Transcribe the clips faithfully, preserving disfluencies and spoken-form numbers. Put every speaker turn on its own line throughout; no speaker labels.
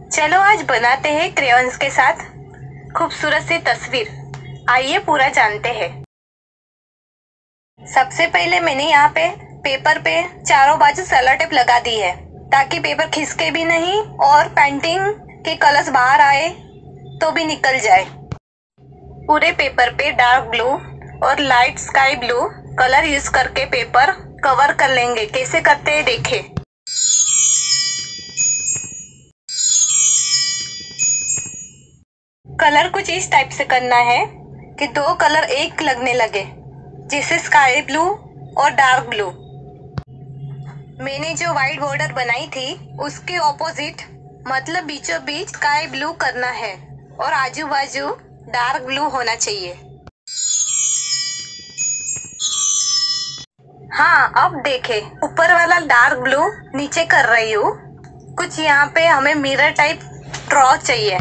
चलो आज बनाते हैं क्रेयॉन्स के साथ खूबसूरत सी तस्वीर। आइए पूरा जानते हैं। सबसे पहले मैंने यहाँ पे पेपर पे चारों बाजू सेलो टेप लगा दी है ताकि पेपर खिसके भी नहीं और पेंटिंग के कलर्स बाहर आए तो भी निकल जाए। पूरे पेपर पे डार्क ब्लू और light sky blue colour use करके पेपर कवर कर लेंगे। कैसे करते हैं देखें। कलर कुछ इस टाइप से करना है कि दो कलर एक लगने लगे, जैसे स्काई ब्लू और डार्क ब्लू। मैंने जो व्हाइट बॉर्डर बनाई थी उसके ऑपोजिट मतलब बीचों बीच स्काई ब्लू करना है और आजू बाजू डार्क ब्लू होना चाहिए। हाँ, अब देखें, ऊपर वाला डार्क ब्लू नीचे कर रही हूँ। कुछ यहाँ पे हमें मिरर टाइप ड्रॉ चाहिए।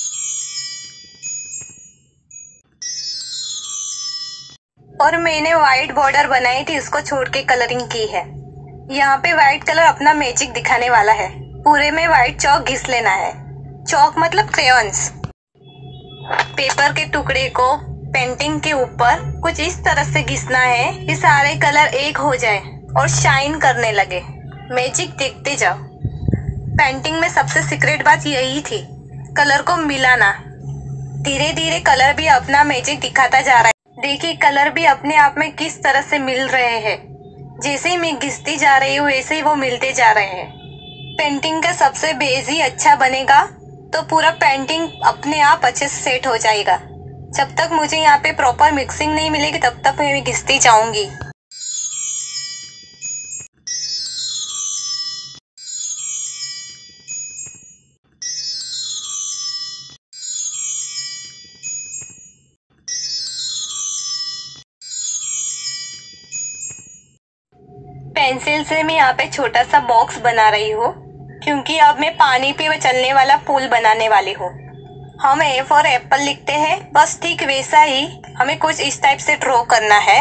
और मैंने व्हाइट बॉर्डर बनाई थी उसको छोड़ के कलरिंग की है। यहाँ पे व्हाइट कलर अपना मैजिक दिखाने वाला है। पूरे में व्हाइट चौक घिस लेना है। चौक मतलब क्रेयॉन्स। पेपर के टुकड़े को पेंटिंग के ऊपर कुछ इस तरह से घिसना है कि सारे कलर एक हो जाए और शाइन करने लगे। मैजिक देखते जाओ। पेंटिंग में सबसे सीक्रेट बात यही थी, कलर को मिलाना। धीरे धीरे कलर भी अपना मैजिक दिखाता जा रहा है। देखिए कलर भी अपने आप में किस तरह से मिल रहे हैं। जैसे ही मैं घिसती जा रही हूँ वैसे ही वो मिलते जा रहे हैं। पेंटिंग का सबसे बेस ही अच्छा बनेगा तो पूरा पेंटिंग अपने आप अच्छे से सेट हो जाएगा। जब तक मुझे यहाँ पे प्रॉपर मिक्सिंग नहीं मिलेगी तब तक मैं घिसती जाऊंगी। पेंसिल से मैं यहाँ पे छोटा सा बॉक्स बना रही हूँ क्योंकि अब मैं पानी पे चलने वाला पुल बनाने वाली हूँ। हम ए फॉर एप्पल लिखते हैं, बस ठीक वैसा ही हमें कुछ इस टाइप से ड्रॉ करना है।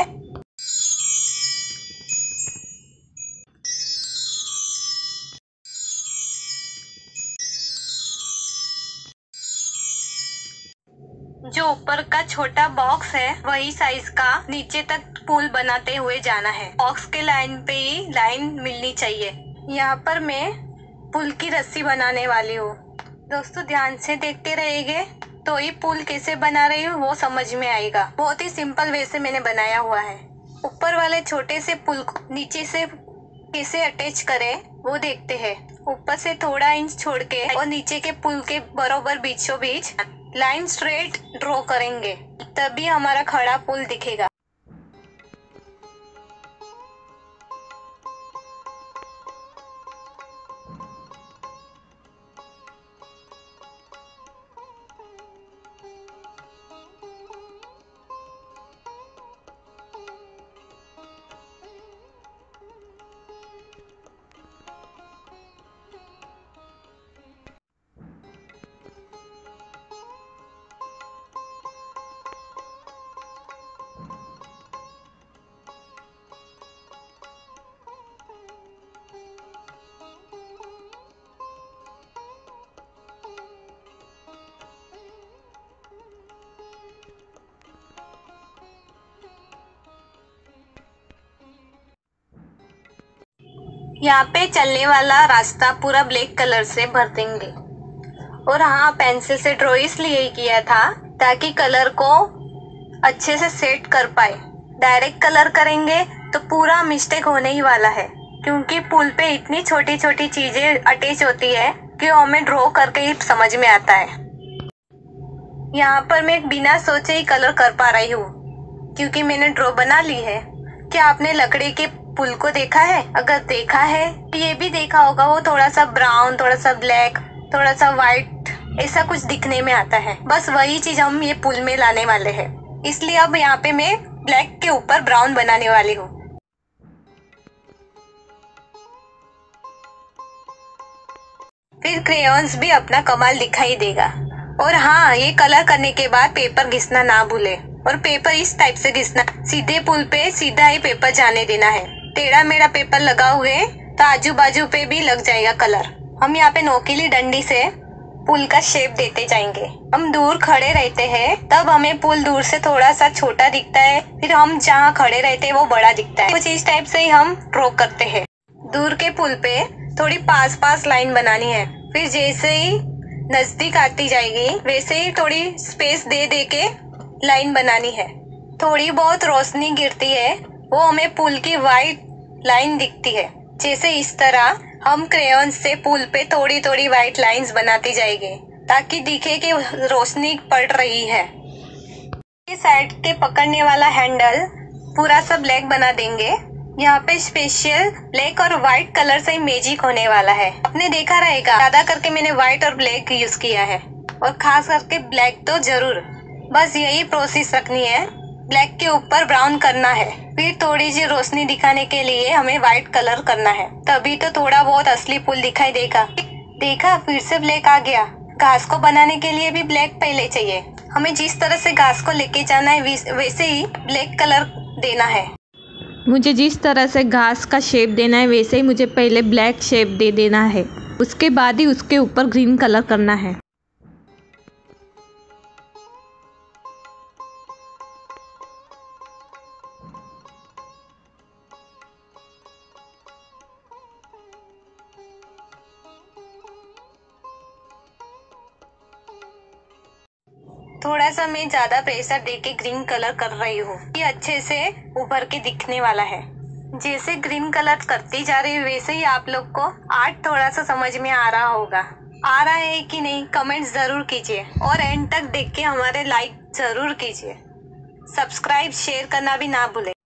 जो ऊपर का छोटा बॉक्स है वही साइज का नीचे तक पुल बनाते हुए जाना है। बॉक्स के लाइन पे ही लाइन मिलनी चाहिए। यहाँ पर मैं पुल की रस्सी बनाने वाली हूँ। दोस्तों ध्यान से देखते रहेंगे तो ये पुल कैसे बना रही हूँ वो समझ में आएगा। बहुत ही सिंपल वे से मैंने बनाया हुआ है। ऊपर वाले छोटे से पुल को नीचे से कैसे अटैच करें वो देखते हैं। ऊपर से थोड़ा इंच छोड़ के और नीचे के पुल के बरोबर बीचों बीच लाइन स्ट्रेट ड्रॉ करेंगे, तभी हमारा खड़ा पुल दिखेगा। यहाँ पे चलने वाला रास्ता पूरा ब्लैक कलर से भर देंगे। और हाँ, पेंसिल से ड्रॉ इसलिए ही किया था ताकि कलर को अच्छे से सेट कर पाए। डायरेक्ट कलर करेंगे तो पूरा मिस्टेक होने ही वाला है क्योंकि पुल पे इतनी छोटी छोटी चीजें अटैच होती है कि वो हमें ड्रॉ करके ही समझ में आता है। यहाँ पर मैं बिना सोचे ही कलर कर पा रही हूँ क्योंकि मैंने ड्रॉ बना ली है। क्या आपने लकड़ी के पुल को देखा है? अगर देखा है तो ये भी देखा होगा, वो थोड़ा सा ब्राउन, थोड़ा सा ब्लैक, थोड़ा सा व्हाइट ऐसा कुछ दिखने में आता है। बस वही चीज हम ये पुल में लाने वाले हैं। इसलिए अब यहाँ पे मैं ब्लैक के ऊपर ब्राउन बनाने वाली हूँ। फिर क्रेयॉन्स भी अपना कमाल दिखाई देगा। और हाँ, ये कलर करने के बाद पेपर घिसना ना भूले। और पेपर इस टाइप से घिसना, सीधे पुल पे सीधा ही पेपर जाने देना है। टेढ़ा मेढ़ा पेपर लगा हुए तो आजू बाजू पे भी लग जाएगा कलर। हम यहाँ पे नोकीली डंडी से पुल का शेप देते जाएंगे। हम दूर खड़े रहते हैं तब हमें पुल दूर से थोड़ा सा छोटा दिखता है, फिर हम जहाँ खड़े रहते हैं वो बड़ा दिखता है। कुछ इस टाइप से ही हम ड्रॉ करते हैं। दूर के पुल पे थोड़ी पास पास लाइन बनानी है, फिर जैसे ही नजदीक आती जाएगी वैसे ही थोड़ी स्पेस दे दे के लाइन बनानी है। थोड़ी बहुत रोशनी गिरती है, वो हमें पुल की वाइट लाइन दिखती है। जैसे इस तरह हम क्रेयॉन से पुल पे थोड़ी थोड़ी वाइट लाइंस बनाती जाएंगे ताकि दिखे कि रोशनी पड़ रही है। इस साइड के पकड़ने वाला हैंडल पूरा सब ब्लैक बना देंगे। यहाँ पे स्पेशल ब्लैक और व्हाइट कलर से मैजिक होने वाला है। आपने देखा रहेगा ज्यादा करके मैंने व्हाइट और ब्लैक यूज किया है, और खास करके ब्लैक तो जरूर। बस यही प्रोसेस रखनी है, ब्लैक के ऊपर ब्राउन करना है, फिर थोड़ी सी रोशनी दिखाने के लिए हमें व्हाइट कलर करना है, तभी तो थोड़ा बहुत असली पुल दिखाई देगा। देखा, फिर से ब्लैक आ गया। घास को बनाने के लिए भी ब्लैक पहले चाहिए। हमें जिस तरह से घास को लेके जाना है वैसे ही ब्लैक कलर देना है।
मुझे जिस तरह से घास का शेप देना है वैसे ही मुझे पहले ब्लैक शेप दे देना है, उसके बाद ही उसके ऊपर ग्रीन कलर करना है।
थोड़ा सा मैं ज्यादा प्रेशर देके ग्रीन कलर कर रही हूँ, ये अच्छे से उभर के दिखने वाला है। जैसे ग्रीन कलर करती जा रही वैसे ही आप लोग को आर्ट थोड़ा सा समझ में आ रहा होगा। आ रहा है कि नहीं कमेंट जरूर कीजिए, और एंड तक देख के हमारे लाइक जरूर कीजिए। सब्सक्राइब शेयर करना भी ना भूले।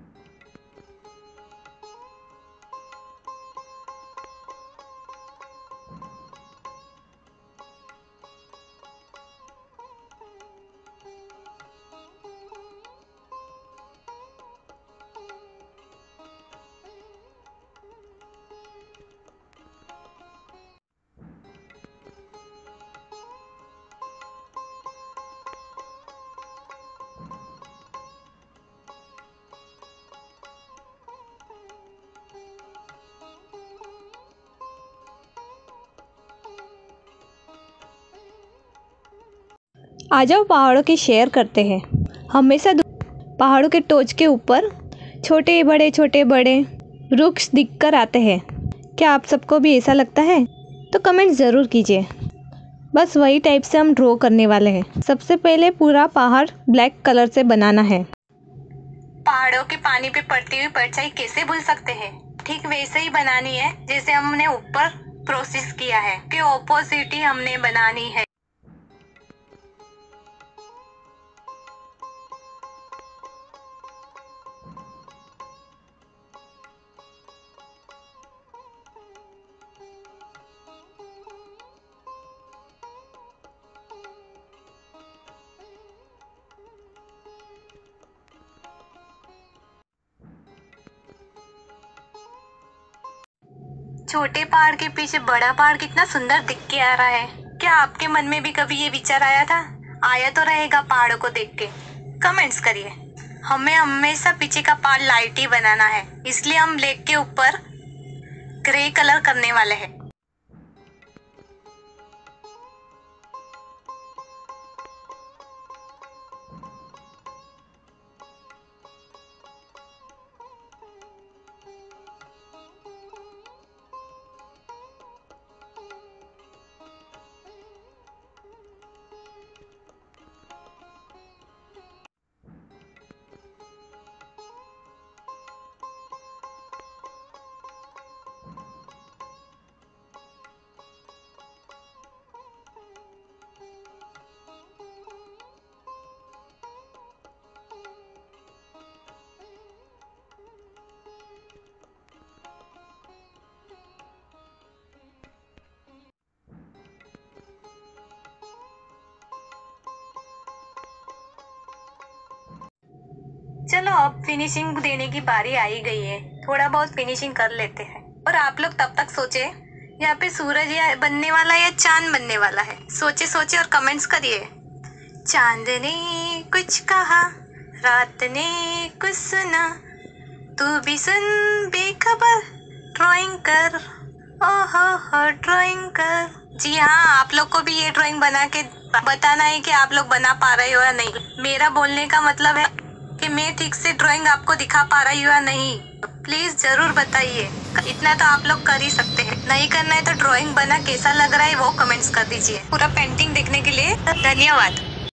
आ जाओ पहाड़ों की शेयर करते हैं। हमेशा पहाड़ों के टोच के ऊपर छोटे बड़े छोटे बड़े वृक्ष दिखकर आते हैं। क्या आप सबको भी ऐसा लगता है? तो कमेंट ज़रूर कीजिए। बस वही टाइप से हम ड्रॉ करने वाले हैं। सबसे पहले पूरा पहाड़ ब्लैक कलर से बनाना है।
पहाड़ों के पानी पे पड़ती हुई परछाई कैसे भूल सकते हैं? ठीक वैसे ही बनानी है जैसे हमने ऊपर प्रोसेस किया है, कि ऑपोजिट ही हमने बनानी है। छोटे पहाड़ के पीछे बड़ा पहाड़ कितना सुंदर दिख के आ रहा है। क्या आपके मन में भी कभी ये विचार आया था? आया तो रहेगा पहाड़ों को देख के। कमेंट्स करिए। हमें हमेशा पीछे का पहाड़ लाइट ही बनाना है, इसलिए हम ब्लैक के ऊपर ग्रे कलर करने वाले हैं। चलो अब फिनिशिंग देने की बारी आई गई है। थोड़ा बहुत फिनिशिंग कर लेते हैं। और आप लोग तब तक सोचे यहाँ पे सूरज या बनने वाला है या चांद बनने वाला है। सोचे सोचे और कमेंट्स करिए। चांद ने कुछ कहा, रात ने कुछ सुना, तू भी सुन बेखबर ड्राइंग कर। ओहो ड्राइंग कर। जी हाँ, आप लोग को भी ये ड्राइंग बना के बताना है कि आप लोग बना पा रहे हो या नहीं। मेरा बोलने का मतलब है कि मैं ठीक से ड्राइंग आपको दिखा पा रही हूँ या नहीं। प्लीज जरूर बताइए। इतना तो आप लोग कर ही सकते हैं। नहीं करना है तो ड्राइंग बना कैसा लग रहा है वो कमेंट्स कर दीजिए। पूरा पेंटिंग देखने के लिए धन्यवाद।